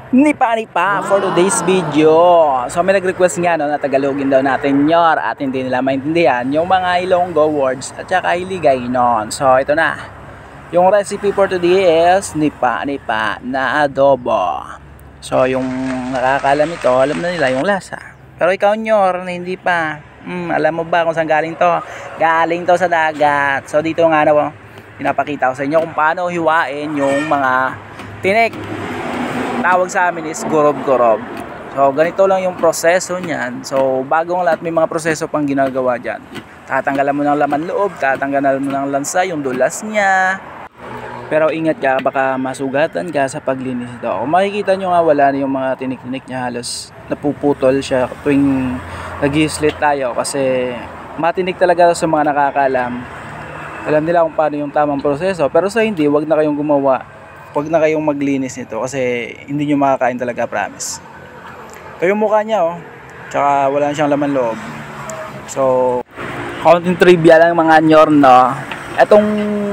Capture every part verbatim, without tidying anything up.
Nipa-nipa for today's video. So may nag-request nga no, na Tagalogin daw natin yor at hindi nila maintindihan yung mga Ilonggo words at saka Hiligaynon. So ito na. Yung recipe for today is nipa-nipa na adobo. So yung nakakaalam ito, alam na nila yung lasa. Pero ikaw nyor na hindi pa. Hmm, alam mo ba kung saan galing to? Galing to sa dagat. So dito nga na pinapakita ko sa inyo kung paano hiwain yung mga tinik. Tawag sa amin is gorob-gorob. So ganito lang yung proseso niyan. So bagong lahat may mga proseso pang ginagawa diyan. Tatanggalan mo ng laman loob, tatanggalan mo ng lansa, yung dulas niya. Pero ingat ka, baka masugatan ka sa paglinis ito. Kung makikita nyo nga, wala na yung mga tinik-tinik niya, halos napuputol siya tuwing nag-i-slit tayo kasi matinik talaga sa mga nakakaalam. Alam nila kung paano yung tamang proseso. Pero sa hindi, wag na kayong gumawa. Wag na kayong maglinis nito kasi hindi nyo makakain talaga, promise. Ito yung mukha niya, oh. Tsaka wala siyang laman loob. So, counting trivia lang mga nyor, no? Etong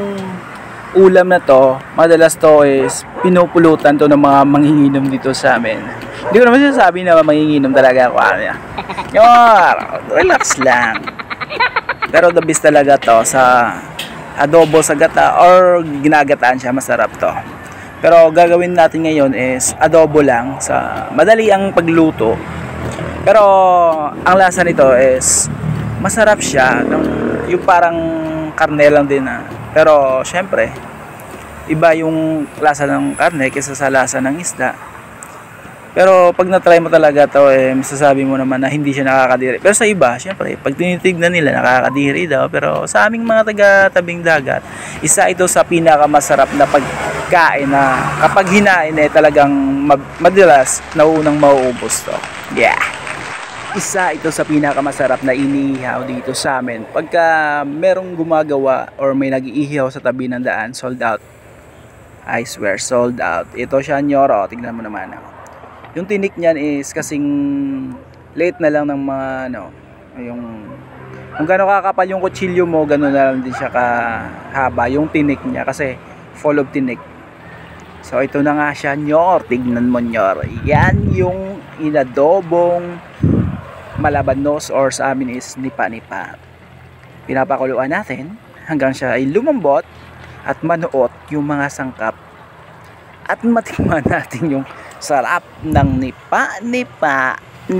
ulam na to, madalas to is pinupulutan to ng mga manginginom dito sa amin. Hindi ko naman sinasabi na manginginom talaga ako. Nyor, relax lang. Pero the best talaga to sa adobo sa gata or ginagataan siya, masarap to. Pero gagawin natin ngayon is adobo lang, sa madali ang pagluto. Pero ang lasa nito is masarap siya, yung parang karne lang din na. Pero syempre iba yung lasa ng karne kaysa sa lasa ng isda. Pero pag na-try mo talaga to, eh, masasabi mo naman na hindi siya nakakadiri. Pero sa iba, syempre, pag tinitignan nila, nakakadiri daw. Pero sa aming mga taga-tabing dagat, isa ito sa pinakamasarap na pagkain na kapag hinain, eh, talagang madalas na unang mauubos to. Yeah! Isa ito sa pinakamasarap na iniihaw dito sa amin. Pagka merong gumagawa or may nag-iihaw sa tabi ng daan, sold out. I swear, sold out. Ito siya, nyoro. Tignan mo naman. Yung tinik niyan is kasing late na lang ng mga, ano, yung, kung gano'n kakapal yung kutsilyo mo, gano'n na lang din siya kahaba yung tinik niya kasi full of tinik. So ito na nga siya, nyor. Tignan mo, nyor. Yan yung inadobong malabanos or sa amin is nipa-nipa. Pinapakuluan natin hanggang siya ay lumambot at manuot yung mga sangkap at matikman natin yung sarap ng nipa-nipa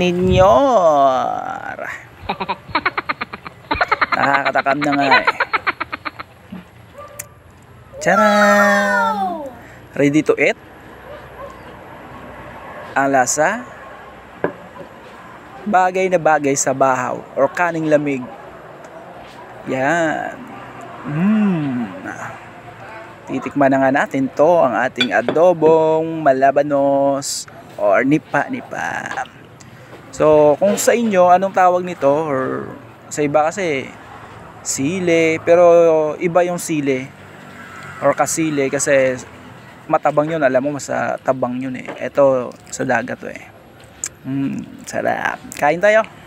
ninyor. Nakakatakam na nga eh. Tcharam! Ready to eat? Ang lasa bagay na bagay sa bahaw or kaning lamig. Yan. Mmm. Titikman na nga natin to, ang ating adobong malabanos or nipa-nipa. So, kung sa inyo, anong tawag nito? Or sa iba kasi, sile. Pero iba yung sile. Or kasile kasi matabang yun. Alam mo, mas tabang yun eh. Ito, sa dagat to eh. Mmm, sarap. Kain tayo.